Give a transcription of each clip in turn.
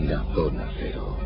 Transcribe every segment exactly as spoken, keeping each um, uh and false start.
La Zona Cero.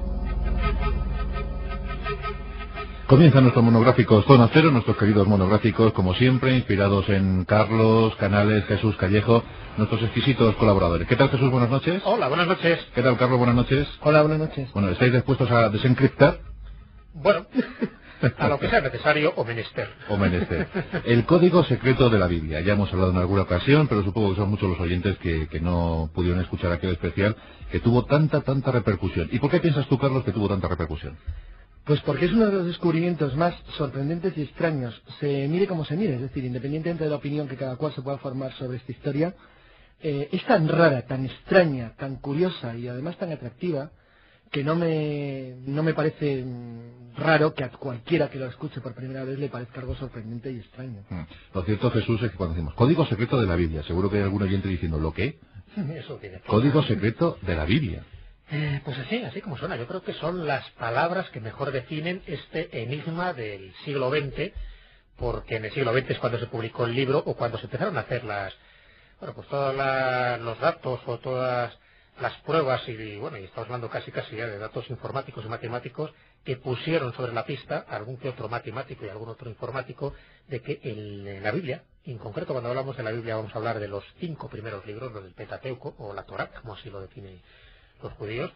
Comienza nuestro monográfico Zona Cero, nuestros queridos monográficos, como siempre, inspirados en Carlos, Canales, Jesús Callejo, nuestros exquisitos colaboradores. ¿Qué tal, Jesús? Buenas noches. Hola, buenas noches. ¿Qué tal, Carlos? Buenas noches. Hola, buenas noches. Bueno, ¿estáis dispuestos a desencriptar? Bueno, a lo que sea necesario o menester. O menester. El código secreto de la Biblia. Ya hemos hablado en alguna ocasión, pero supongo que son muchos los oyentes que, que no pudieron escuchar aquel especial que tuvo tanta, tanta repercusión. ¿Y por qué piensas tú, Carlos, que tuvo tanta repercusión? Pues porque es uno de los descubrimientos más sorprendentes y extraños. Se mire como se mire, es decir, independientemente de la opinión que cada cual se pueda formar sobre esta historia, eh, es tan rara, tan extraña, tan curiosa y además tan atractiva que no me, no me parece raro que a cualquiera que lo escuche por primera vez le parezca algo sorprendente y extraño. Hmm. Lo cierto, Jesús, es que cuando decimos código secreto de la Biblia, seguro que hay algún oyente diciendo, ¿lo qué? Eso tiene. Código secreto de la Biblia. Eh, pues así, así como suena. Yo creo que son las palabras que mejor definen este enigma del siglo veinte, porque en el siglo veinte es cuando se publicó el libro o cuando se empezaron a hacer las, bueno, pues todos la, los datos o todas las pruebas y, bueno, y estamos hablando casi casi ya de datos informáticos y matemáticos que pusieron sobre la pista a algún que otro matemático y algún otro informático de que el, en la Biblia, en concreto cuando hablamos de la Biblia vamos a hablar de los cinco primeros libros, los del Pentateuco o la Torá, como así lo define los judíos,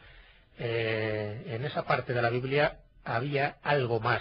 eh, en esa parte de la Biblia había algo más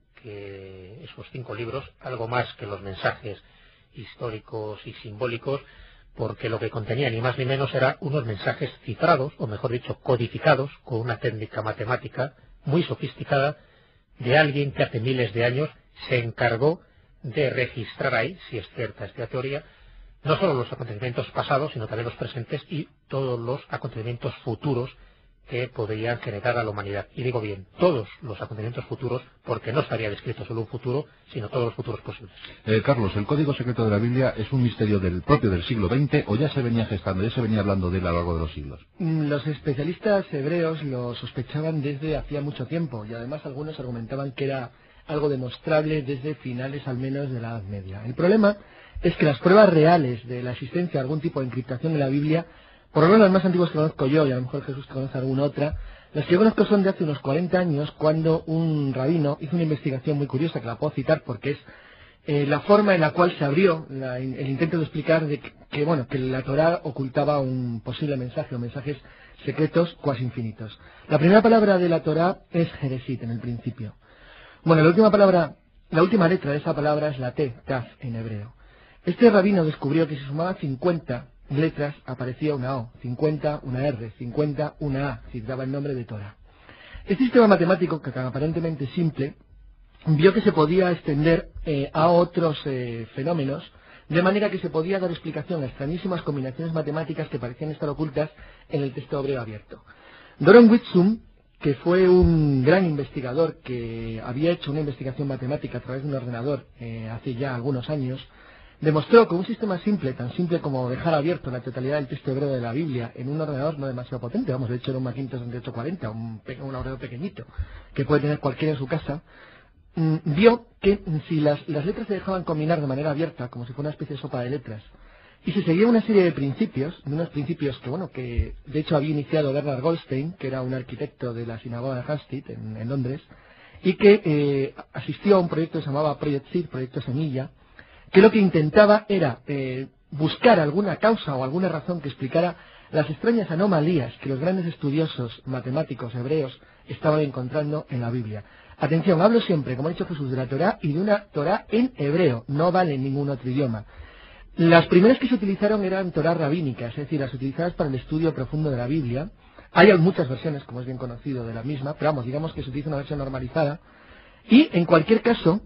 que esos cinco libros, algo más que los mensajes históricos y simbólicos, porque lo que contenía ni más ni menos eran unos mensajes cifrados, o mejor dicho, codificados, con una técnica matemática muy sofisticada, de alguien que hace miles de años se encargó de registrar ahí, si es cierta esta teoría, no solo los acontecimientos pasados, sino también los presentes y todos los acontecimientos futuros que podrían generar a la humanidad. Y digo bien, todos los acontecimientos futuros, porque no estaría descrito solo un futuro, sino todos los futuros posibles. Eh, Carlos, ¿el código secreto de la Biblia es un misterio del propio del siglo veinte o ya se venía gestando, ya se venía hablando de él a lo largo de los siglos? Los especialistas hebreos lo sospechaban desde hacía mucho tiempo y además algunos argumentaban que era algo demostrable desde finales al menos de la Edad Media. El problema es que las pruebas reales de la existencia de algún tipo de encriptación en la Biblia, por lo menos las más antiguas que conozco yo, y a lo mejor Jesús que conoce alguna otra, las que yo conozco son de hace unos cuarenta años, cuando un rabino hizo una investigación muy curiosa, que la puedo citar porque es eh, la forma en la cual se abrió la, el intento de explicar de que, que, bueno, que la Torá ocultaba un posible mensaje o mensajes secretos cuasi infinitos. La primera palabra de la Torá es Jeresit, en el principio. Bueno, la última palabra, la última letra de esa palabra es la T, Taf, en hebreo. Este rabino descubrió que si sumaba cincuenta letras aparecía una O, cincuenta una R, cincuenta una A, si daba el nombre de Torah. Este sistema matemático, que aparentemente simple, vio que se podía extender eh, a otros eh, fenómenos, de manera que se podía dar explicación a extrañísimas combinaciones matemáticas que parecían estar ocultas en el texto hebreo abierto. Doron Witzum, que fue un gran investigador que había hecho una investigación matemática a través de un ordenador eh, hace ya algunos años, demostró que un sistema simple, tan simple como dejar abierto la totalidad del texto hebreo de la Biblia en un ordenador no demasiado potente, vamos, de hecho era un Macintosh veintiocho cuarenta, un, un ordenador pequeñito, que puede tener cualquiera en su casa, mmm, vio que si las, las letras se dejaban combinar de manera abierta, como si fuera una especie de sopa de letras, y se seguía una serie de principios, de unos principios que, bueno, que de hecho había iniciado Bernard Goldstein, que era un arquitecto de la sinagoga de Hampstead, en, en Londres, y que eh, asistió a un proyecto que se llamaba Project Seed, Proyecto Semilla, que lo que intentaba era eh, buscar alguna causa o alguna razón que explicara las extrañas anomalías que los grandes estudiosos matemáticos hebreos estaban encontrando en la Biblia. Atención, hablo siempre, como ha dicho Jesús, de la Torá y de una Torá en hebreo, no vale en ningún otro idioma. Las primeras que se utilizaron eran Torá rabínicas, es decir, las utilizadas para el estudio profundo de la Biblia. Hay muchas versiones, como es bien conocido, de la misma, pero vamos, digamos que se utiliza una versión normalizada. Y, en cualquier caso,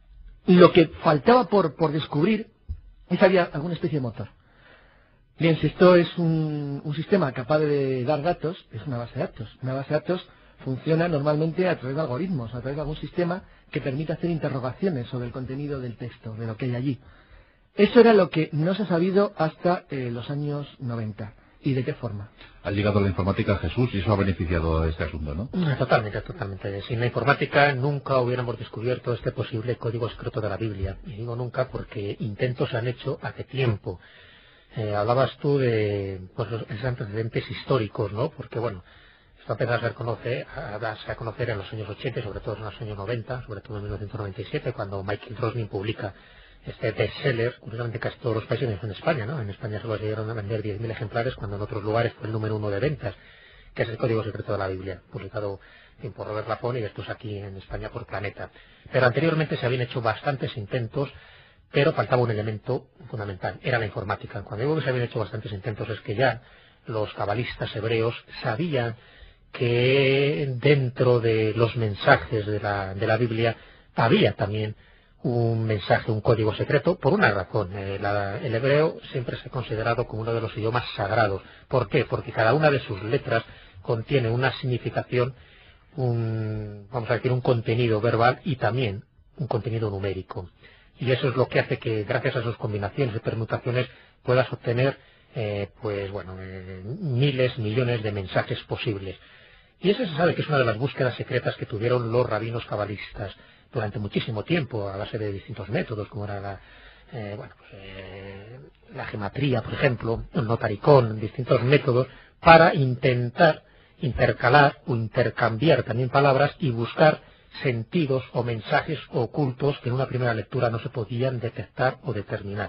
lo que faltaba por, por descubrir es si había alguna especie de motor. Bien, si esto es un, un sistema capaz de dar datos, es una base de datos. Una base de datos funciona normalmente a través de algoritmos, a través de algún sistema que permite hacer interrogaciones sobre el contenido del texto, de lo que hay allí. Eso era lo que no se ha sabido hasta eh, los años noventa. ¿Y de qué forma? Ha llegado la informática, Jesús, y eso ha beneficiado a este asunto, ¿no? Totalmente, totalmente. Sin la informática nunca hubiéramos descubierto este posible código secreto de la Biblia. Y digo nunca porque intentos se han hecho hace tiempo. Eh, hablabas tú de pues, los antecedentes históricos, ¿no? Porque, bueno, Esto empezó a, ser conocer, a darse a conocer en los años ochenta, sobre todo en los años noventa, sobre todo en mil novecientos noventa y siete, cuando Michael Drosnin publica este bestseller, curiosamente casi todos los países, en España, ¿no? En España solo llegaron a vender diez mil ejemplares, cuando en otros lugares fue el número uno de ventas, que es el Código Secreto de la Biblia, publicado por Robert Laffont y después aquí en España por Planeta. Pero anteriormente se habían hecho bastantes intentos, pero faltaba un elemento fundamental, era la informática. Cuando digo que se habían hecho bastantes intentos es que ya los cabalistas hebreos sabían que dentro de los mensajes de la, de la Biblia había también un mensaje, un código secreto, por una razón. Eh, la, el hebreo siempre se ha considerado como uno de los idiomas sagrados. ¿Por qué? Porque cada una de sus letras contiene una significación, un, vamos a decir, un contenido verbal y también un contenido numérico. Y eso es lo que hace que, gracias a sus combinaciones y permutaciones, puedas obtener, eh, pues bueno, eh, miles, millones de mensajes posibles. Y eso se sabe que es una de las búsquedas secretas que tuvieron los rabinos cabalistas durante muchísimo tiempo, a base de distintos métodos, como era la, eh, bueno, pues, eh, la gematría, por ejemplo, el notaricón, distintos métodos, para intentar intercalar o intercambiar también palabras y buscar sentidos o mensajes ocultos que en una primera lectura no se podían detectar o determinar.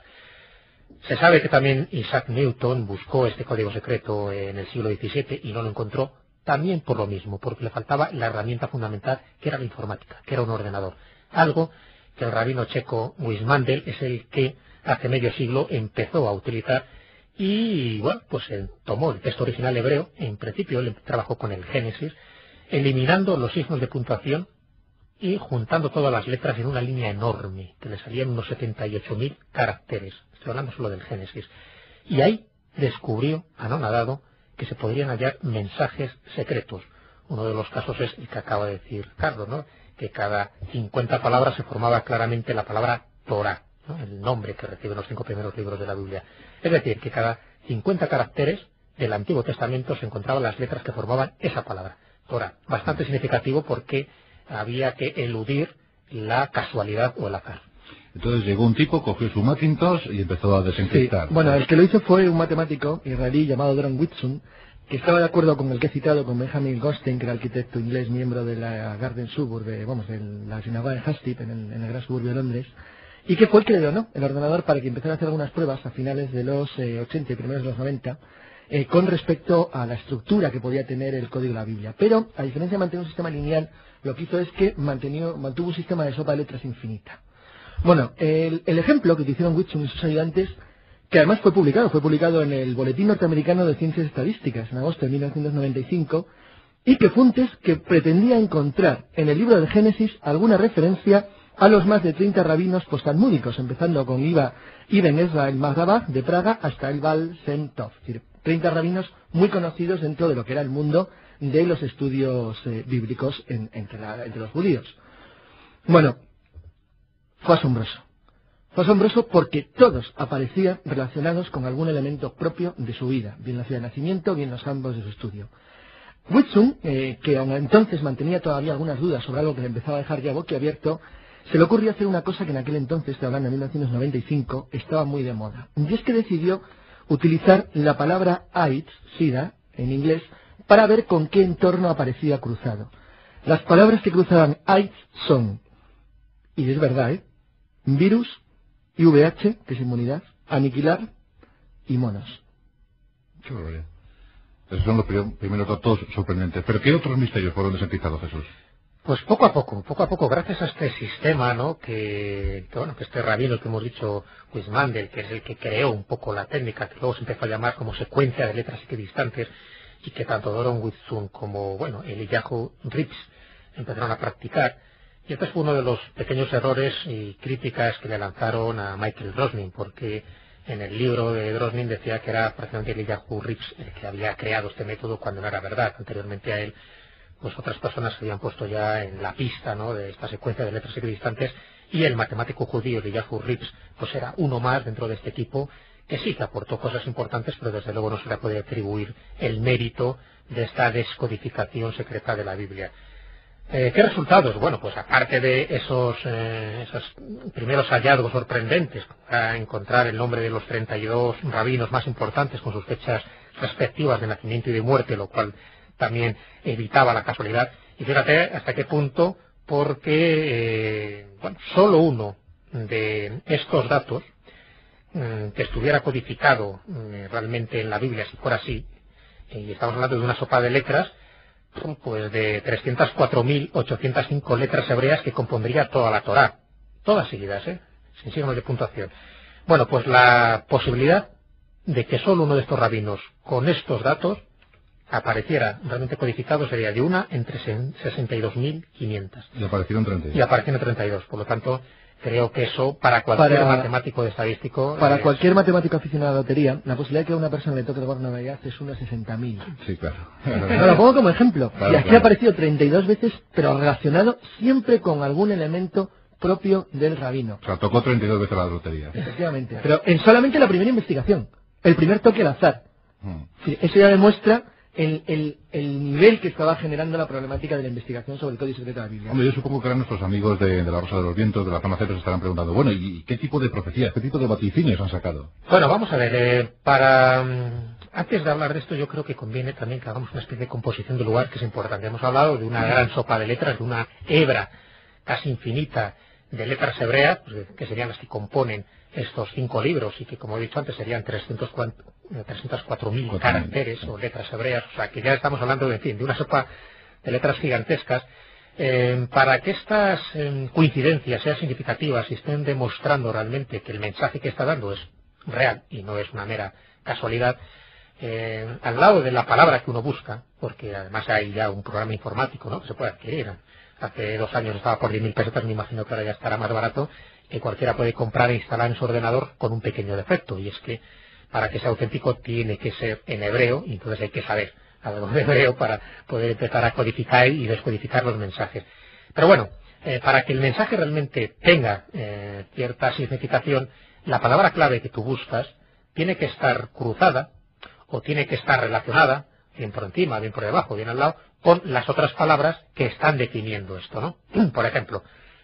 Se sabe que también Isaac Newton buscó este código secreto en el siglo diecisiete y no lo encontró, también por lo mismo, porque le faltaba la herramienta fundamental, que era la informática, que era un ordenador. Algo que el rabino checo Wismandel es el que hace medio siglo empezó a utilizar y, bueno, pues él tomó el texto original hebreo, en principio él trabajó con el Génesis, eliminando los signos de puntuación y juntando todas las letras en una línea enorme, que le salían unos setenta y ocho mil caracteres. Estoy hablando solo del Génesis. Y ahí descubrió, anonadado, que se podrían hallar mensajes secretos. Uno de los casos es el que acaba de decir Carlos, ¿no? Que cada cincuenta palabras se formaba claramente la palabra Torah, ¿no? El nombre que reciben los cinco primeros libros de la Biblia. Es decir, que cada cincuenta caracteres del Antiguo Testamento se encontraban las letras que formaban esa palabra, Torah. Bastante significativo porque había que eludir la casualidad o el azar. Entonces llegó un tipo, cogió su Macintosh y empezó a desencriptar. Sí. Bueno, el que lo hizo fue un matemático israelí llamado Doron Whitson, que estaba de acuerdo con el que he citado, con Benjamin Goldstein, que era arquitecto inglés, miembro de la Garden Suburb, vamos, de la sinagoga de Hastip, en el, en el gran suburbio de Londres, y que fue el que le donó el ordenador para que empezara a hacer algunas pruebas a finales de los eh, ochenta y primeros de los noventa, eh, con respecto a la estructura que podía tener el código de la Biblia. Pero, a diferencia de mantener un sistema lineal, lo que hizo es que mantenió, mantuvo un sistema de sopa de letras infinita. Bueno, el, el ejemplo que hicieron Whitson y sus ayudantes, que además fue publicado, fue publicado en el Boletín Norteamericano de Ciencias Estadísticas en agosto de mil novecientos noventa y cinco, y que fue un test que pretendía encontrar en el libro de Génesis alguna referencia a los más de treinta rabinos postalmúdicos, empezando con Iba, Ibn Ezra el Magdabaj de Praga hasta el Baal Shem Tov, es decir, treinta rabinos muy conocidos dentro de lo que era el mundo de los estudios eh, bíblicos en, entre, la, entre los judíos. Bueno, fue asombroso. Fue asombroso porque todos aparecían relacionados con algún elemento propio de su vida, bien la ciudad de nacimiento, bien los campos de su estudio. Whitson, eh, que aún entonces mantenía todavía algunas dudas sobre algo que le empezaba a dejar ya boquiabierto, se le ocurrió hacer una cosa que en aquel entonces, estoy hablando de mil novecientos noventa y cinco, estaba muy de moda. Y es que decidió utilizar la palabra AIDS, SIDA, en inglés, para ver con qué entorno aparecía cruzado. Las palabras que cruzaban AIDS son, y es verdad, ¿eh?, virus, I V H, que es inmunidad, aniquilar y monos. Qué barbaridad. Esos son los primeros datos sorprendentes. ¿Pero qué otros misterios fueron desencriptados, Jesús? Pues poco a poco, poco a poco, gracias a este sistema, ¿no?, que, que bueno, que este rabino que hemos dicho, Wismandel, que es el que creó un poco la técnica, que luego se empezó a llamar como secuencia de letras equidistantes, y que tanto Doron Whitson como, bueno, Eliyahu Rips empezaron a practicar. Y este fue uno de los pequeños errores y críticas que le lanzaron a Michael Drosnin, porque en el libro de Drosnin decía que era prácticamente Eliyahu Rips el que había creado este método, cuando no era verdad. Anteriormente a él, pues otras personas se habían puesto ya en la pista, ¿no?, de esta secuencia de letras equidistantes, y el matemático judío Eliyahu Rips pues era uno más dentro de este equipo, que sí que aportó cosas importantes, pero desde luego no se le puede atribuir el mérito de esta descodificación secreta de la Biblia. Eh, ¿Qué resultados? Bueno, pues aparte de esos, eh, esos primeros hallazgos sorprendentes, para encontrar el nombre de los treinta y dos rabinos más importantes con sus fechas respectivas de nacimiento y de muerte, lo cual también evitaba la casualidad. Y fíjate hasta qué punto, porque eh, bueno, solo uno de estos datos eh, que estuviera codificado eh, realmente en la Biblia, si fuera así, y estamos hablando de una sopa de letras, pues de trescientas cuatro mil ochocientas cinco letras hebreas que compondría toda la Torá, todas seguidas, ¿eh? sin signos de puntuación. Bueno, pues la posibilidad de que solo uno de estos rabinos con estos datos apareciera realmente codificado sería de una entre sesenta y dos mil quinientas. Y aparecieron treinta y dos. Y aparecieron treinta y dos. Por lo tanto, creo que eso, para cualquier para, matemático de estadístico... Para es... cualquier matemático aficionado a la lotería, la posibilidad de que a una persona le toque de Navidad es una sesenta mil. Sí, claro. No, lo pongo como ejemplo. Claro, y aquí claro. ha aparecido treinta y dos veces, pero relacionado siempre con algún elemento propio del rabino. O sea, tocó treinta y dos veces la lotería. Efectivamente. Pero en solamente la primera investigación. El primer toque al azar. Mm. Sí, eso ya demuestra el, el, el nivel que estaba generando la problemática de la investigación sobre el Código Secreto de la Biblia. Hombre, yo supongo que ahora nuestros amigos de, de la Rosa de los Vientos, de la Zona Cero, se estarán preguntando, bueno, ¿y qué tipo de profecías, qué tipo de vaticinios han sacado? Bueno, vamos a ver, eh, para... Antes de hablar de esto, yo creo que conviene también que hagamos una especie de composición del lugar, que es importante. Hemos hablado de una gran sopa de letras, de una hebra casi infinita de letras hebreas, pues, que serían las que componen estos cinco libros y que, como he dicho antes, serían trescientos cuatro mil caracteres o letras hebreas. O sea, que ya estamos hablando de, en fin, de una sopa de letras gigantescas. Eh, para que estas eh, coincidencias sean significativas y estén demostrando realmente que el mensaje que está dando es real y no es una mera casualidad, eh, al lado de la palabra que uno busca, porque además hay ya un programa informático, ¿no?, que se puede adquirir. Hace dos años estaba por diez mil pesetas, me imagino que ahora ya estará más barato, que cualquiera puede comprar e instalar en su ordenador con un pequeño defecto, y es que para que sea auténtico tiene que ser en hebreo, y entonces hay que saber algo de hebreo para poder empezar a codificar y descodificar los mensajes. Pero bueno, eh, para que el mensaje realmente tenga eh, cierta significación, la palabra clave que tú buscas tiene que estar cruzada o tiene que estar relacionada, bien por encima, bien por debajo, bien al lado, con las otras palabras que están definiendo esto, ¿no? Por ejemplo,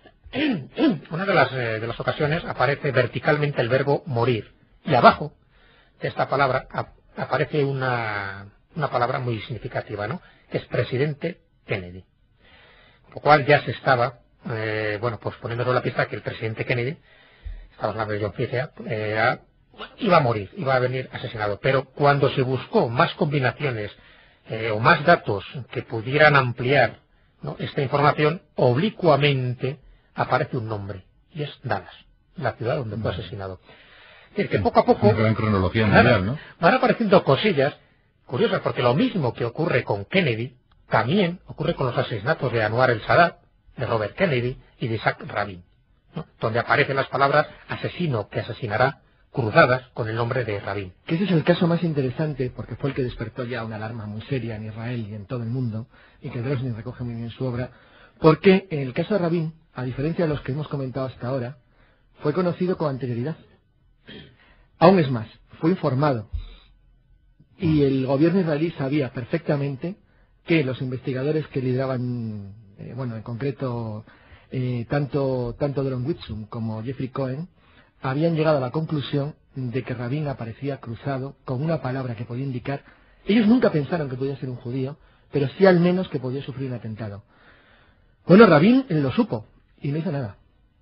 una de las, eh, de las ocasiones aparece verticalmente el verbo morir, y abajo de esta palabra ap aparece una, una palabra muy significativa, ¿no?, que es presidente Kennedy. Lo cual ya se estaba, eh, bueno, pues poniéndole la pista que el presidente Kennedy, estamos hablando de John F. eh, iba a morir, iba a venir asesinado. Pero cuando se buscó más combinaciones eh, o más datos que pudieran ampliar, ¿no?, esta información, oblicuamente aparece un nombre, y es Dallas, la ciudad donde fue asesinado. Es decir, que poco a poco Una gran cronología mundial, ¿no? van apareciendo cosillas curiosas, porque lo mismo que ocurre con Kennedy también ocurre con los asesinatos de Anwar el-Sadat, de Robert Kennedy y de Isaac Rabin, ¿no?, donde aparecen las palabras asesino que asesinará cruzadas con el nombre de Rabin. Que ese es el caso más interesante, porque fue el que despertó ya una alarma muy seria en Israel y en todo el mundo, y que Drosnin recoge muy bien en su obra, porque en el caso de Rabin, a diferencia de los que hemos comentado hasta ahora, fue conocido con anterioridad. Aún es más, fue informado. Y el gobierno israelí sabía perfectamente que los investigadores que lideraban, eh, bueno, en concreto, eh, tanto, tanto Doron Whitson como Jeffrey Cohen, habían llegado a la conclusión de que Rabin aparecía cruzado con una palabra que podía indicar. Ellos nunca pensaron que podía ser un judío, pero sí al menos que podía sufrir un atentado. Bueno, Rabin lo supo y no hizo nada.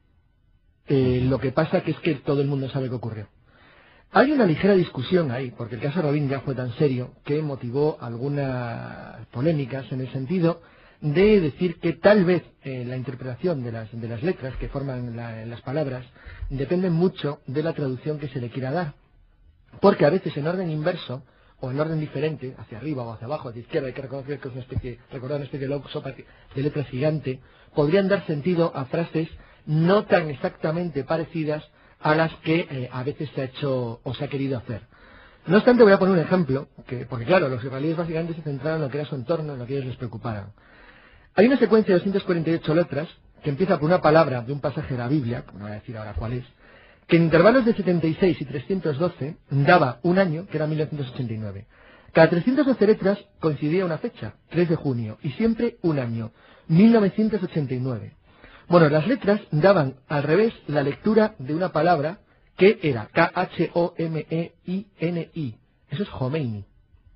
Eh, lo que pasa que es que todo el mundo sabe qué ocurrió. Hay una ligera discusión ahí, porque el caso Rabin ya fue tan serio que motivó algunas polémicas en el sentido de decir que tal vez eh, la interpretación de las, de las letras que forman la, las palabras depende mucho de la traducción que se le quiera dar. Porque a veces en orden inverso o en orden diferente, hacia arriba o hacia abajo, hacia izquierda, hay que reconocer que es una especie, recordar una especie de sopa de letras gigante, podrían dar sentido a frases no tan exactamente parecidas a las que eh, a veces se ha hecho o se ha querido hacer. No obstante, voy a poner un ejemplo, que, porque claro, los israelíes básicamente se centraron en lo que era su entorno, en lo que ellos les preocuparan. Hay una secuencia de doscientas cuarenta y ocho letras que empieza por una palabra de un pasaje de la Biblia, no voy a decir ahora cuál es, que en intervalos de setenta y seis y trescientos doce daba un año, que era mil novecientos ochenta y nueve. Cada trescientas doce letras coincidía una fecha, tres de junio, y siempre un año, mil novecientos ochenta y nueve. Bueno, las letras daban al revés la lectura de una palabra que era K H O M E I N I. Eso es Khomeini.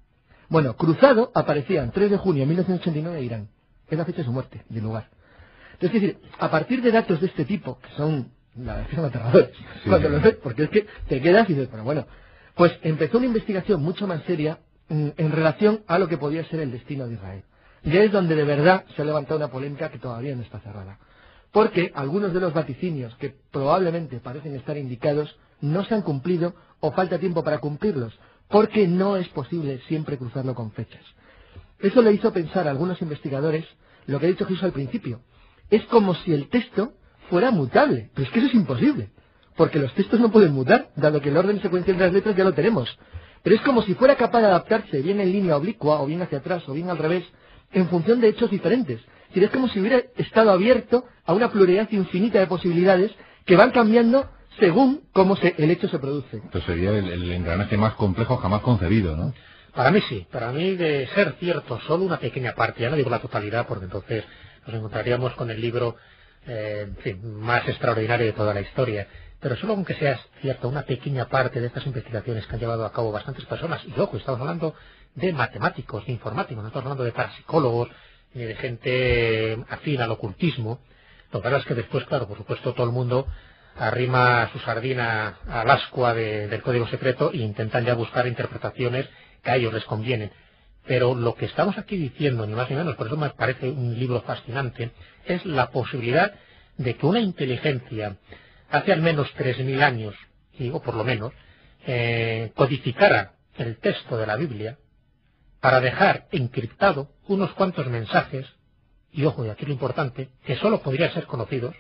Bueno, Cruzado aparecía en tres de junio de mil novecientos ochenta y nueve en Irán. Es la fecha de su muerte, de lugar. Entonces, es decir, a partir de datos de este tipo, que son, la verdad, que son aterradores, sí, cuando sí. los ves, porque es que te quedas y dices, pero bueno, pues empezó una investigación mucho más seria mm, en relación a lo que podía ser el destino de Israel. Y es donde de verdad se ha levantado una polémica que todavía no está cerrada. Porque algunos de los vaticinios que probablemente parecen estar indicados no se han cumplido o falta tiempo para cumplirlos, porque no es posible siempre cruzarlo con fechas. Eso le hizo pensar a algunos investigadores lo que ha dicho Jesús al principio. Es como si el texto fuera mutable, pero es que eso es imposible, porque los textos no pueden mutar, dado que el orden secuencial de las letras ya lo tenemos. Pero es como si fuera capaz de adaptarse bien en línea oblicua, o bien hacia atrás, o bien al revés, en función de hechos diferentes. Es decir, es como si hubiera estado abierto a una pluralidad infinita de posibilidades que van cambiando según cómo se, el hecho se produce. Entonces sería el, el engranaje más complejo jamás concebido, ¿no? Para mí sí, para mí de ser cierto solo una pequeña parte, ya no digo la totalidad, porque entonces nos encontraríamos con el libro eh, en fin, más extraordinario de toda la historia, pero solo aunque sea cierto una pequeña parte de estas investigaciones que han llevado a cabo bastantes personas, y ojo, estamos hablando de matemáticos, de informáticos, no estamos hablando de parapsicólogos, ni de gente afín al ocultismo. Lo que pasa es que después, claro, por supuesto, todo el mundo arrima su sardina al ascua de, del código secreto e intentan ya buscar interpretaciones que a ellos les convienen. Pero lo que estamos aquí diciendo, ni más ni menos, por eso me parece un libro fascinante, es la posibilidad de que una inteligencia hace al menos tres mil años, o por lo menos, eh, codificara el texto de la Biblia para dejar encriptado unos cuantos mensajes, y ojo, y aquí lo importante, que solo podrían ser conocidos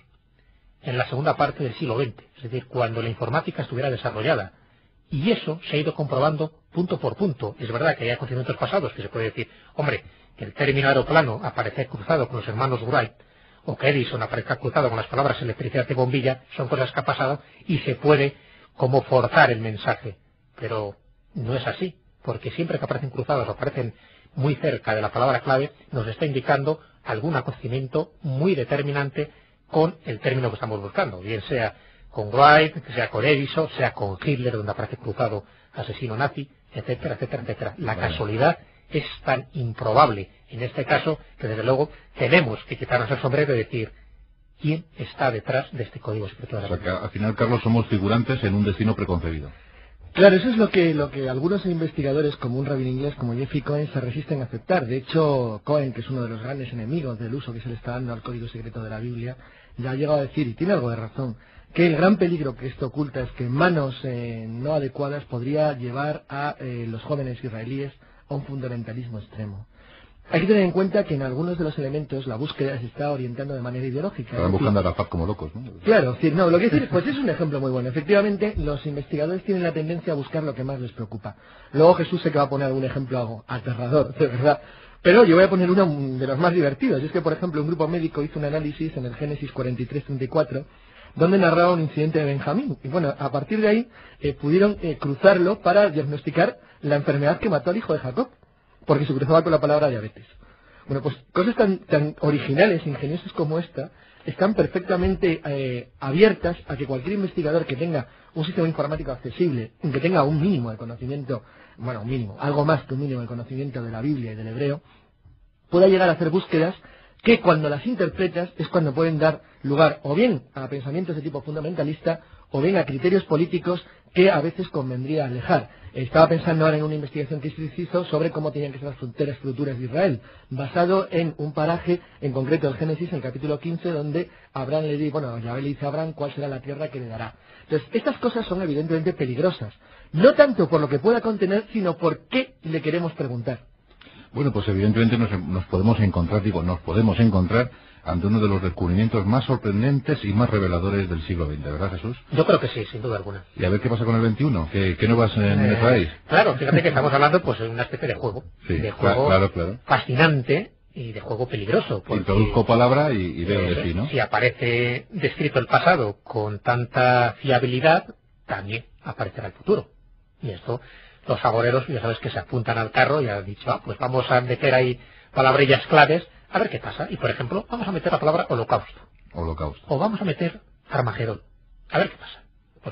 en la segunda parte del siglo veinte, es decir, cuando la informática estuviera desarrollada. Y eso se ha ido comprobando punto por punto. Es verdad que hay acontecimientos pasados que se puede decir, hombre, que el término aeroplano aparece cruzado con los hermanos Wright, o que Edison aparezca cruzado con las palabras electricidad de bombilla, son cosas que han pasado y se puede como forzar el mensaje. Pero no es así, porque siempre que aparecen cruzados o aparecen muy cerca de la palabra clave, nos está indicando algún acontecimiento muy determinante con el término que estamos buscando, bien sea con Wright, sea con Edison, sea con Hitler, donde aparece cruzado asesino nazi, etcétera, etcétera, etcétera. La Bueno. casualidad es tan improbable en este caso que desde luego tenemos que quitarnos el sombrero y decir quién está detrás de este código secreto de la O sea que Biblia. al final, Carlos, somos figurantes en un destino preconcebido. Claro, eso es lo que, lo que algunos investigadores, como un rabino inglés como Jeffrey Cohen, se resisten a aceptar. De hecho, Cohen, que es uno de los grandes enemigos del uso que se le está dando al código secreto de la Biblia, ya ha llegado a decir, y tiene algo de razón, que el gran peligro que esto oculta es que en manos eh, no adecuadas podría llevar a eh, los jóvenes israelíes a un fundamentalismo extremo. Hay que tener en cuenta que en algunos de los elementos la búsqueda se está orientando de manera ideológica. Estaban Es decir, buscando a Arafat como locos, ¿no? Claro, es decir, no, lo que decir, pues es un ejemplo muy bueno. Efectivamente, los investigadores tienen la tendencia a buscar lo que más les preocupa. Luego Jesús sé que va a poner algún ejemplo algo aterrador, de verdad. Pero yo voy a poner uno de los más divertidos. Y es que, por ejemplo, un grupo médico hizo un análisis en el Génesis cuarenta y tres treinta y cuatro, donde narraba un incidente de Benjamín. Y bueno, a partir de ahí eh, pudieron eh, cruzarlo para diagnosticar la enfermedad que mató al hijo de Jacob, porque se cruzaba con la palabra diabetes. Bueno, pues cosas tan, tan originales, ingeniosas como esta, están perfectamente eh, abiertas a que cualquier investigador que tenga un sistema informático accesible, que tenga un mínimo de conocimiento, bueno, un mínimo, algo más que un mínimo de conocimiento de la Biblia y del hebreo, pueda llegar a hacer búsquedas que cuando las interpretas es cuando pueden dar lugar o bien a pensamientos de tipo fundamentalista o bien a criterios políticos que a veces convendría alejar. Estaba pensando ahora en una investigación que se hizo sobre cómo tenían que ser las fronteras futuras de Israel, basado en un paraje, en concreto el Génesis, en el capítulo quince, donde Abraham le dice, bueno, Yahvé le dice a Abraham cuál será la tierra que le dará. Entonces, estas cosas son evidentemente peligrosas, no tanto por lo que pueda contener, sino por qué le queremos preguntar. Bueno, pues evidentemente nos, nos podemos encontrar, digo, nos podemos encontrar ante uno de los descubrimientos más sorprendentes y más reveladores del siglo veinte, ¿verdad, Jesús? Yo creo que sí, sin duda alguna. Y a ver qué pasa con el veintiuno, ¿qué, qué nuevas eh, Eh, traéis? Claro, fíjate que estamos hablando pues de una especie de juego, Sí, de cla- juego claro, claro. fascinante y de juego peligroso. Porque, Introduzco palabra y, y veo de eh, sí, ¿no? Si aparece descrito el pasado con tanta fiabilidad, también aparecerá el futuro. Y esto, los agoreros ya sabes que se apuntan al carro y han dicho, ah, pues vamos a meter ahí palabrillas claves, a ver qué pasa. Y por ejemplo, vamos a meter la palabra holocausto. Holocausto. O vamos a meter Armagedón. A ver qué pasa. Porque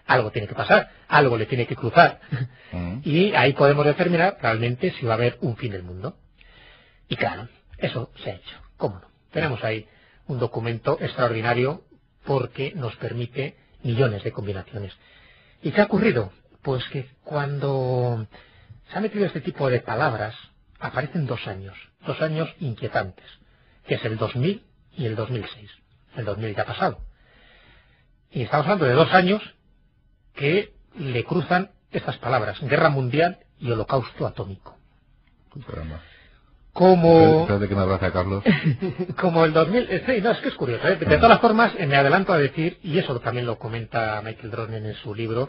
algo tiene que pasar, algo le tiene que cruzar. Mm. Y ahí podemos determinar realmente si va a haber un fin del mundo. Y claro, eso se ha hecho. ¿Cómo no? Tenemos ahí un documento extraordinario porque nos permite millones de combinaciones. ¿Y qué ha ocurrido? Pues que cuando se ha metido este tipo de palabras, aparecen dos años, dos años inquietantes, que es el dos mil y el dos mil seis. El dos mil ya ha pasado. Y estamos hablando de dos años que le cruzan estas palabras, guerra mundial y holocausto atómico. Caramba. Como... Espérate que me abraza Carlos. Como el dos mil... Sí, no, es que es curioso, ¿eh? De todas formas, me adelanto a decir, y eso también lo comenta Michael Drosnin en su libro,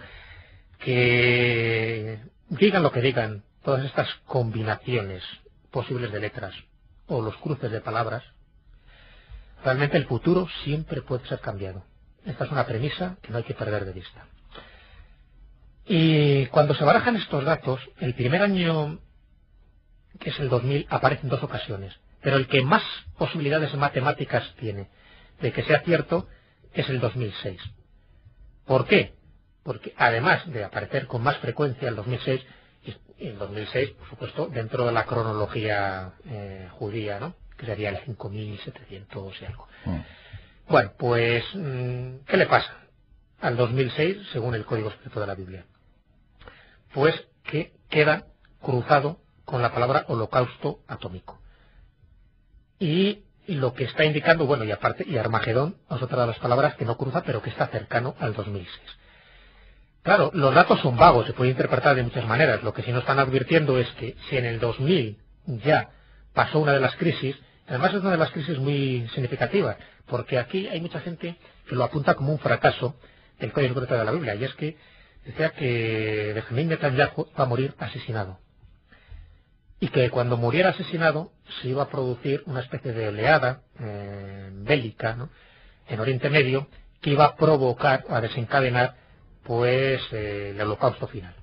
que digan lo que digan, todas estas combinaciones posibles de letras o los cruces de palabras, realmente el futuro siempre puede ser cambiado. Esta es una premisa que no hay que perder de vista. Y cuando se barajan estos datos, el primer año, que es el dos mil, aparece en dos ocasiones, pero el que más posibilidades matemáticas tiene de que sea cierto es el dos mil seis. ¿Por qué? Porque además de aparecer con más frecuencia el dos mil seis, y el dos mil seis, por supuesto, dentro de la cronología eh, judía, ¿no?, que sería el cinco mil setecientos y algo. Mm. Bueno, pues, ¿qué le pasa al dos mil seis según el código secreto de la Biblia? Pues que queda cruzado con la palabra holocausto atómico. Y, y lo que está indicando, bueno, y aparte, y Armagedón es otra de las palabras que no cruza, pero que está cercano al dos mil seis. Claro, los datos son vagos, se puede interpretar de muchas maneras. Lo que sí nos están advirtiendo es que si en el dos mil ya pasó una de las crisis, además es una de las crisis muy significativas, porque aquí hay mucha gente que lo apunta como un fracaso del código secreto de la Biblia, y es que decía que Benjamín Netanyahu va a morir asesinado. Y que cuando muriera asesinado se iba a producir una especie de oleada eh, bélica, ¿no?, en Oriente Medio, que iba a provocar, a desencadenar, pues eh, el holocausto final.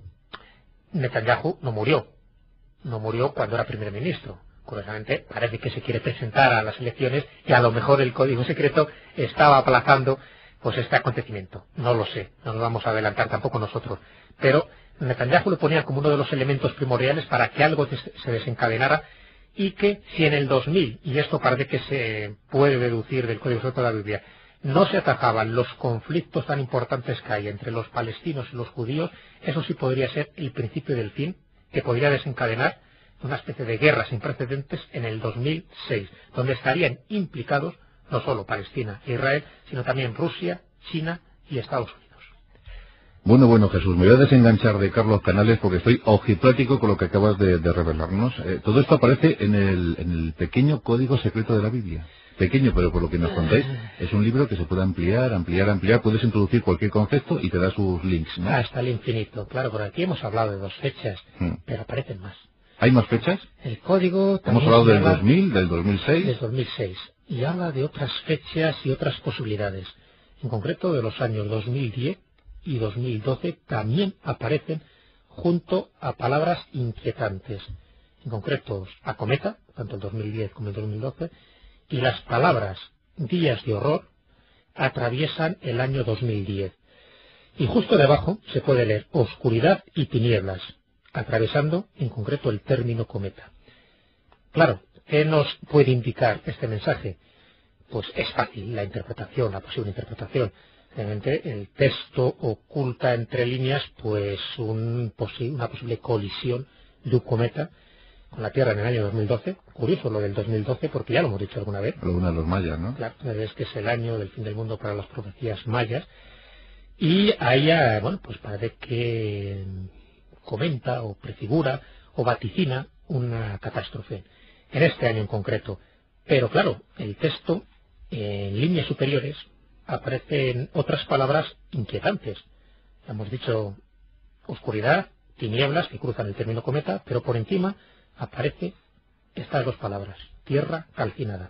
Netanyahu no murió, no murió cuando era primer ministro. Curiosamente, parece que se quiere presentar a las elecciones y a lo mejor el código secreto estaba aplazando pues este acontecimiento. No lo sé, no nos vamos a adelantar tampoco nosotros. Pero Netanyahu lo ponía como uno de los elementos primordiales para que algo se desencadenara y que si en el dos mil, y esto parece que se puede deducir del código secreto de la Biblia, no se atajaban los conflictos tan importantes que hay entre los palestinos y los judíos, eso sí podría ser el principio del fin, que podría desencadenar una especie de guerra sin precedentes en el dos mil seis, donde estarían implicados no solo Palestina e Israel, sino también Rusia, China y Estados Unidos. Bueno, bueno, Jesús, me voy a desenganchar de Carlos Canales porque estoy ojiplático con lo que acabas de, de revelarnos. Eh, todo esto aparece en el, en el pequeño código secreto de la Biblia. Pequeño, pero por lo que nos contáis, es un libro que se puede ampliar, ampliar, ampliar. Puedes introducir cualquier concepto y te da sus links, ¿no? Hasta el infinito. Claro, por aquí hemos hablado de dos fechas, hmm. pero aparecen más. ¿Hay más fechas? El código... Hemos hablado del dos mil, del dos mil seis. Del dos mil seis. Y habla de otras fechas y otras posibilidades. En concreto, de los años dos mil diez y dos mil doce también aparecen junto a palabras inquietantes. En concreto, a cometa, tanto el dos mil diez como el dos mil doce, y las palabras días de horror atraviesan el año dos mil diez. Y justo debajo se puede leer oscuridad y tinieblas, atravesando en concreto el término cometa. Claro, ¿qué nos puede indicar este mensaje? Pues es fácil la interpretación, la posible interpretación. Realmente el texto oculta entre líneas pues un posi- una posible colisión de un cometa con la Tierra en el año dos mil doce. Curioso lo del dos mil doce porque ya lo hemos dicho alguna vez. Lo de los mayas, ¿no? Claro, es que es el año del fin del mundo para las profecías mayas. Y ahí, bueno, pues parece que comenta o prefigura o vaticina una catástrofe en este año en concreto. Pero claro, el texto en líneas superiores aparecen otras palabras inquietantes. Hemos dicho oscuridad, tinieblas, que cruzan el término cometa, pero por encima aparece estas dos palabras, tierra calcinada.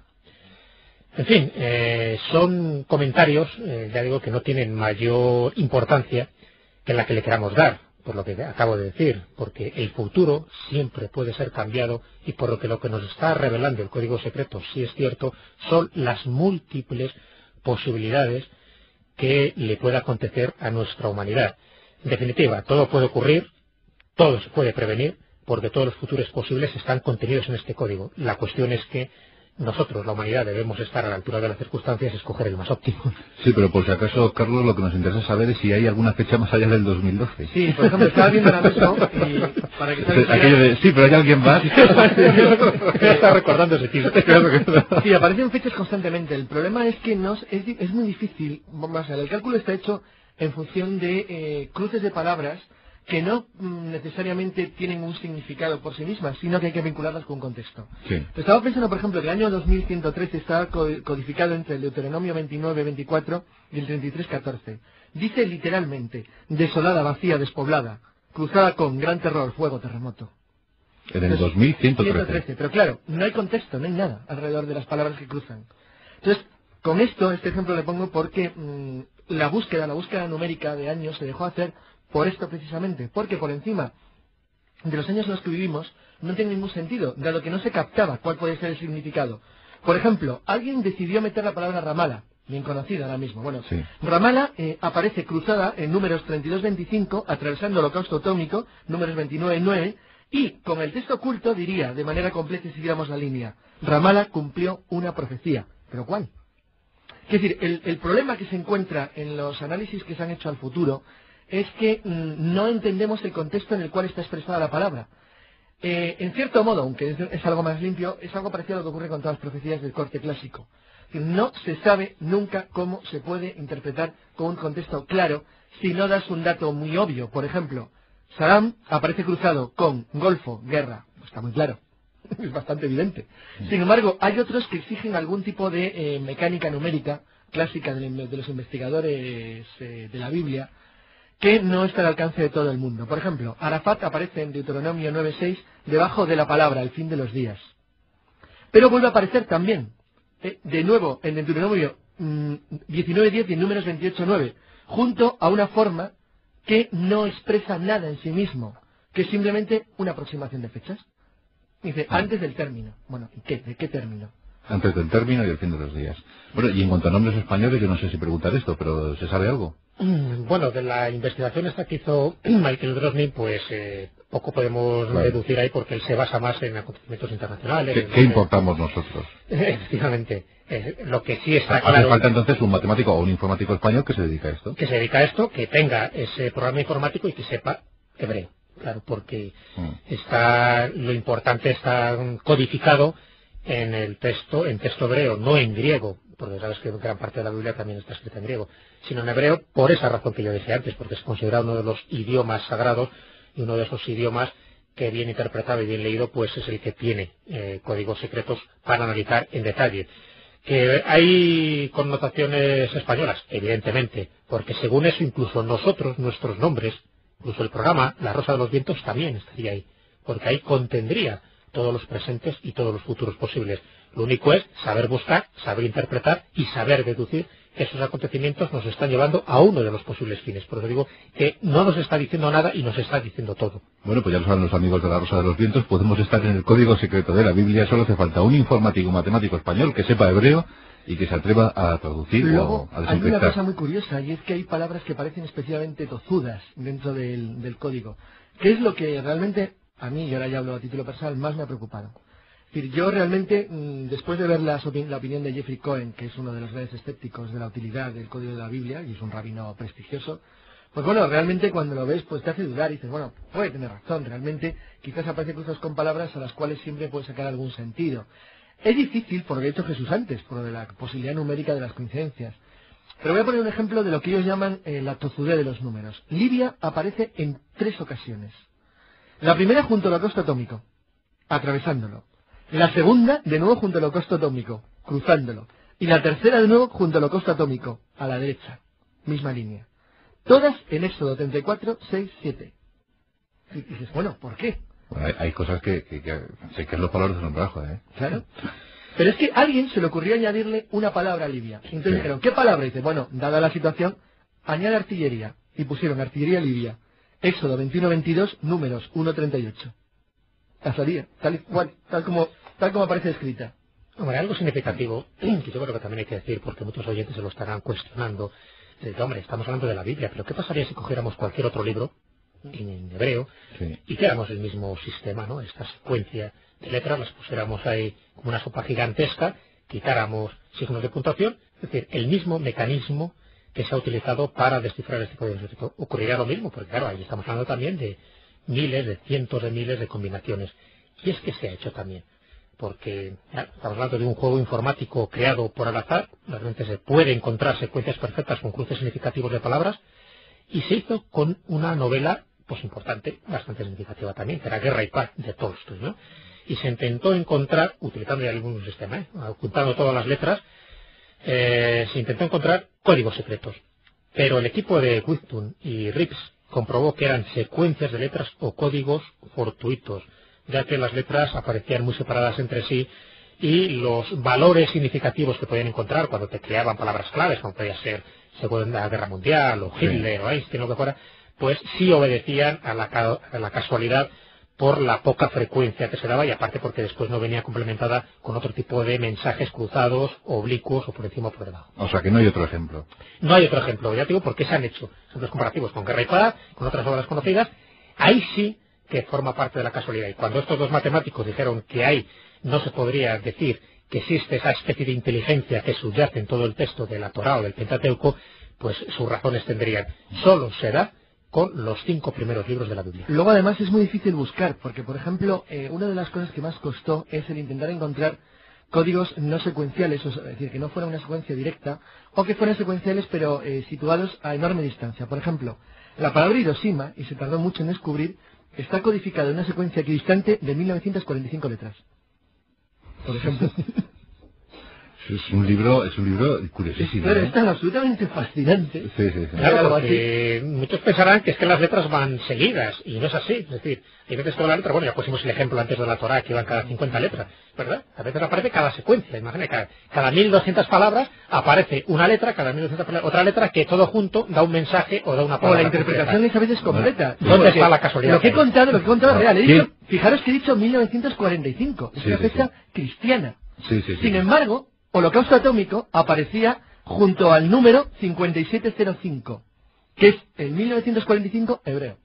En fin, eh, son comentarios, eh, ya digo, que no tienen mayor importancia que la que le queramos dar, por lo que acabo de decir, porque el futuro siempre puede ser cambiado y por lo que lo que nos está revelando el código secreto, si es cierto, son las múltiples posibilidades que le pueda acontecer a nuestra humanidad. En definitiva, todo puede ocurrir, todo se puede prevenir, porque todos los futuros posibles están contenidos en este código. La cuestión es que nosotros, la humanidad, debemos estar a la altura de las circunstancias y escoger el más óptimo. Sí, pero por si acaso, Carlos, lo que nos interesa saber es si hay alguna fecha más allá del dos mil doce. Sí, por ejemplo, estaba viendo ahora mismo y para que salga... Aquello de, sí, pero hay alguien más. Está recordando ese tío. Sí, aparecen fechas constantemente. El problema es que nos, es, es muy difícil. Vamos a ver, el cálculo está hecho en función de eh, cruces de palabras que no mm, necesariamente tienen un significado por sí mismas, sino que hay que vincularlas con un contexto. Sí. Estaba pensando, por ejemplo, que el año dos mil ciento trece está codificado entre el Deuteronomio veintinueve veinticuatro y el treinta y tres catorce. Dice literalmente, desolada, vacía, despoblada, cruzada con gran terror, fuego, terremoto. En el dos mil ciento trece. ciento trece. Pero claro, no hay contexto, no hay nada alrededor de las palabras que cruzan. Entonces, con esto, este ejemplo le pongo porque mmm, la búsqueda, la búsqueda numérica de años se dejó hacer por esto precisamente, porque por encima de los años en los que vivimos no tiene ningún sentido, dado que no se captaba cuál puede ser el significado. Por ejemplo, alguien decidió meter la palabra Ramala, bien conocida ahora mismo. Bueno, sí. Ramala eh, aparece cruzada en números treinta y dos veinticinco, atravesando el holocausto atómico, números veintinueve nueve, y con el texto oculto diría, de manera completa, si siguiéramos la línea, Ramala cumplió una profecía. ¿Pero cuál? Es decir, el, el problema que se encuentra en los análisis que se han hecho al futuro es que mmm, no entendemos el contexto en el cual está expresada la palabra. Eh, en cierto modo, aunque es, es algo más limpio, es algo parecido a lo que ocurre con todas las profecías del corte clásico. Es decir, no se sabe nunca cómo se puede interpretar con un contexto claro si no das un dato muy obvio. Por ejemplo, Saddam aparece cruzado con Golfo, guerra. Está muy claro. Es bastante evidente. Sin embargo, hay otros que exigen algún tipo de eh, mecánica numérica clásica de, de los investigadores eh, de la Biblia, que no está al alcance de todo el mundo. Por ejemplo, Arafat aparece en Deuteronomio nueve seis debajo de la palabra el fin de los días. Pero vuelve a aparecer también, eh, de nuevo, en Deuteronomio mmm, diecinueve diez y en Números veintiocho nueve, junto a una forma que no expresa nada en sí mismo, que es simplemente una aproximación de fechas. Dice, ah. antes del término. Bueno, ¿y qué? ¿De qué término? Antes del término y el fin de los días. Bueno, y en cuanto a nombres españoles, yo no sé si preguntar esto, pero ¿se sabe algo? Bueno, de la investigación esta que hizo Michael Drosnin, pues eh, poco podemos claro. deducir ahí porque él se basa más en acontecimientos internacionales. ¿Qué, ¿qué importamos nosotros? Efectivamente. Eh, lo que sí está Hace claro... falta entonces un matemático o un informático español que se dedica a esto. Que se dedica a esto, que tenga ese programa informático y que sepa hebreo. Claro, porque mm. está lo importante está codificado en el texto, en texto hebreo, no en griego, porque sabes que gran parte de la Biblia también está escrita en griego, sino en hebreo, por esa razón que yo dije antes, porque es considerado uno de los idiomas sagrados y uno de esos idiomas que bien interpretado y bien leído, pues es el que tiene eh, códigos secretos para analizar en detalle. Que hay connotaciones españolas, evidentemente, porque según eso incluso nosotros, nuestros nombres, incluso el programa La Rosa de los Vientos también estaría ahí, porque ahí contendría todos los presentes y todos los futuros posibles. Lo único es saber buscar, saber interpretar y saber deducir que esos acontecimientos nos están llevando a uno de los posibles fines. Por eso digo que no nos está diciendo nada y nos está diciendo todo. Bueno, pues ya lo saben los amigos de La Rosa de los Vientos, podemos estar en el código secreto de la Biblia, solo hace falta un informático, un matemático español que sepa hebreo y que se atreva a traducir Luego, o a desinfectar. Hay una cosa muy curiosa y es que hay palabras que parecen especialmente tozudas dentro del, del código. ¿Qué es lo que realmente, a mí, y ahora ya hablo a título personal, más me ha preocupado? Es decir, yo realmente, después de ver la, la opinión de Jeffrey Cohen, que es uno de los grandes escépticos de la utilidad del código de la Biblia, y es un rabino prestigioso, pues bueno, realmente cuando lo ves, pues te hace dudar y dices, bueno, puede tener razón, realmente quizás aparecen cosas con palabras a las cuales siempre puedes sacar algún sentido. Es difícil, por lo que ha hecho Jesús antes, por la posibilidad numérica de las coincidencias. Pero voy a poner un ejemplo de lo que ellos llaman eh, la tozudez de los números. Libia aparece en tres ocasiones. La primera junto al holocausto atómico, atravesándolo. La segunda, de nuevo junto al holocausto atómico, cruzándolo. Y la tercera, de nuevo, junto al holocausto atómico, a la derecha. Misma línea. Todas en Éxodo treinta y cuatro, seis, siete. Y dices, bueno, ¿por qué? Bueno, hay, hay cosas que, que, que sé que es los palabras de sombrajo, ¿eh? Claro. Pero es que a alguien se le ocurrió añadirle una palabra a Libia. Entonces sí. dijeron, ¿qué palabra? Y dice, bueno, dada la situación, añade artillería. Y pusieron artillería Libia. Éxodo veintiuno veintidós, números uno treinta y ocho. Pasaría, tal, cual, tal, como, tal como aparece escrita. Hombre, algo significativo, que yo creo que también hay que decir, porque muchos oyentes se lo estarán cuestionando. Dice, hombre, estamos hablando de la Biblia, pero ¿qué pasaría si cogiéramos cualquier otro libro en hebreo Sí. y hiciéramos el mismo sistema, ¿no? Esta secuencia de letras, las pusiéramos ahí como una sopa gigantesca, quitáramos signos de puntuación, es decir, el mismo mecanismo que se ha utilizado para descifrar este código secreto. Ocurriría lo mismo, porque claro, ahí estamos hablando también de miles, de cientos de miles de combinaciones. Y es que se ha hecho también, porque ya, estamos hablando de un juego informático creado por al azar, realmente se puede encontrar secuencias perfectas con cruces significativos de palabras, y se hizo con una novela pues importante, bastante significativa también, que era Guerra y Paz de Tolstoy, ¿no? Y se intentó encontrar, utilizando ya algún sistema, ¿eh? ocultando todas las letras, eh, se intentó encontrar códigos secretos. Pero el equipo de Withum y Rips comprobó que eran secuencias de letras o códigos fortuitos, ya que las letras aparecían muy separadas entre sí y los valores significativos que podían encontrar cuando te creaban palabras claves, como podía ser Segunda Guerra Mundial o Hitler sí. o Einstein o lo que fuera, pues sí obedecían a la, ca a la casualidad por la poca frecuencia que se daba y aparte porque después no venía complementada con otro tipo de mensajes cruzados, oblicuos o por encima o por debajo. O sea que no hay otro ejemplo. No hay otro ejemplo, ya te digo, porque se han hecho ejemplos comparativos con Guerra y Paz, con otras obras conocidas, ahí sí que forma parte de la casualidad. Y cuando estos dos matemáticos dijeron que ahí no se podría decir que existe esa especie de inteligencia que subyace en todo el texto de la Torá o del Pentateuco, pues sus razones tendrían. Solo se da con los cinco primeros libros de la Biblia. Luego además es muy difícil buscar, porque por ejemplo, eh, una de las cosas que más costó es el intentar encontrar códigos no secuenciales, es decir, que no fuera una secuencia directa, o que fueran secuenciales pero eh, situados a enorme distancia. Por ejemplo, la palabra Hiroshima, y se tardó mucho en descubrir, está codificada en una secuencia equidistante de mil novecientas cuarenta y cinco letras. Por ejemplo. Es un libro, es un libro curiosísimo. Pero ¿eh? es tan absolutamente fascinante. Sí, sí, sí. Claro, porque muchos pensarán que es que las letras van seguidas, y no es así. Es decir, hay veces que la letra, bueno, ya pusimos el ejemplo antes de la Torá, que iban cada cincuenta letras, ¿verdad? A veces aparece cada secuencia, imagínate, cada, cada mil doscientas palabras aparece una letra, cada mil doscientas palabras, otra letra, que todo junto da un mensaje o da una palabra. O la interpretación completa. Es a veces completa. ¿Dónde Porque está la casualidad? Lo que he contado, lo que he contado es real. He dicho, fijaros que he dicho mil novecientos cuarenta y cinco, es sí, una sí, fecha sí. cristiana. Sí, sí, sí. Sin embargo, Holocausto Atómico aparecía junto al número cincuenta y siete cero cinco, que es el mil novecientos cuarenta y cinco hebreo.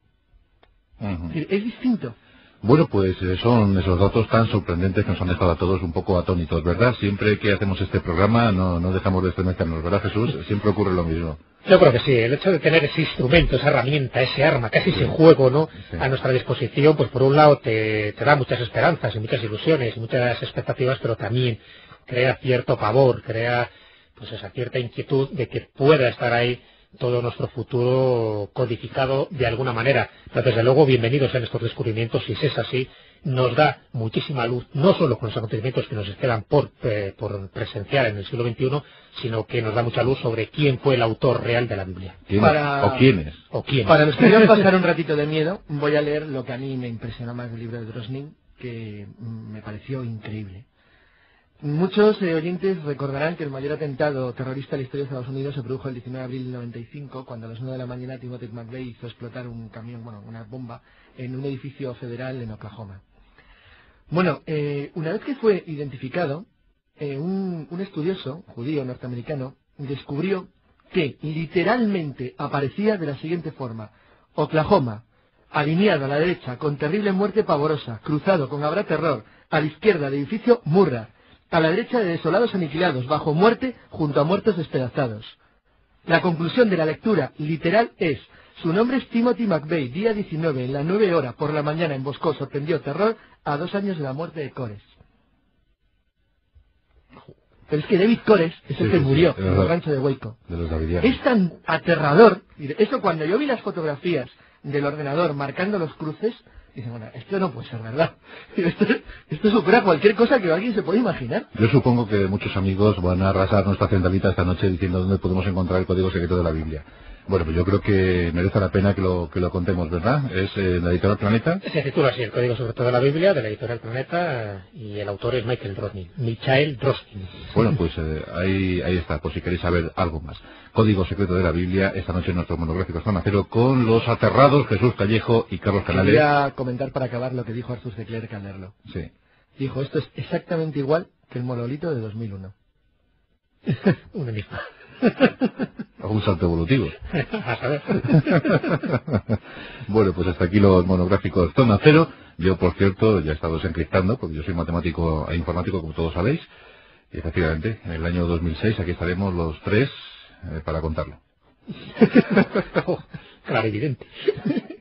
Uh-huh. Es decir, es distinto. Bueno, pues eh, son esos datos tan sorprendentes que nos han dejado a todos un poco atónitos, ¿verdad? Siempre que hacemos este programa no, no dejamos de estremecernos, ¿verdad, Jesús? Siempre ocurre lo mismo. Yo creo que sí, el hecho de tener ese instrumento, esa herramienta, ese arma, casi sí. ese juego, ¿no? Sí. A nuestra disposición, pues por un lado te, te da muchas esperanzas y muchas ilusiones y muchas expectativas, pero también crea cierto pavor, crea pues esa cierta inquietud de que pueda estar ahí todo nuestro futuro codificado de alguna manera. Pero desde luego, bienvenidos en estos descubrimientos, si es así, nos da muchísima luz, no solo con los acontecimientos que nos esperan por, eh, por presenciar en el siglo veintiuno, sino que nos da mucha luz sobre quién fue el autor real de la Biblia. Para... ¿O quiénes? ¿O quiénes? Para los que quieran pasar un ratito de miedo, voy a leer lo que a mí me impresionó más del libro de Drosnin, que me pareció increíble. Muchos eh, oyentes recordarán que el mayor atentado terrorista de la historia de Estados Unidos se produjo el diecinueve de abril del noventa y cinco, cuando a las nueve de la mañana Timothy McVeigh hizo explotar un camión, bueno, una bomba, en un edificio federal en Oklahoma. Bueno, eh, una vez que fue identificado, eh, un, un estudioso judío norteamericano descubrió que literalmente aparecía de la siguiente forma: Oklahoma, alineado a la derecha con terrible muerte pavorosa, cruzado con habrá terror, a la izquierda del edificio Murrah, a la derecha de desolados aniquilados, bajo muerte, junto a muertos despedazados. La conclusión de la lectura literal es: su nombre es Timothy McVeigh, día diecinueve, en las nueve horas por la mañana emboscó, sorprendió terror a dos años de la muerte de Cores. Pero es que David Cores es el sí, que sí, murió sí, en el rancho de Waco. De los es tan aterrador. Eso, cuando yo vi las fotografías del ordenador marcando los cruces, dicen, bueno, esto no puede ser verdad. Esto, esto supera cualquier cosa que alguien se pueda imaginar. Yo supongo que muchos amigos van a arrasar nuestra centralita esta noche diciendo dónde podemos encontrar el código secreto de la Biblia. Bueno, pues yo creo que merece la pena que lo, que lo contemos, ¿verdad? ¿Es eh, la editorial Planeta? Se titula así, el código secreto de la Biblia, de la editorial Planeta, y el autor es Michael Drosnin. Michael Drosnin. Bueno, pues eh, ahí, ahí está, por si queréis saber algo más. Código secreto de la Biblia, esta noche en nuestro monográfico Zona Cero, con los aterrados Jesús Callejo y Carlos Canales. Quería comentar para acabar lo que dijo Arthur C. Clarke al leerlo. Sí. Dijo, esto es exactamente igual que el monolito de dos mil uno. Un enigma. Un salto evolutivo. A saber. Bueno, pues hasta aquí los monográficos Zona Cero. Yo, por cierto, ya he estado desencriptando, porque yo soy matemático e informático, como todos sabéis. Y efectivamente, en el año dos mil seis aquí estaremos los tres eh, para contarlo. Oh, claro, evidente.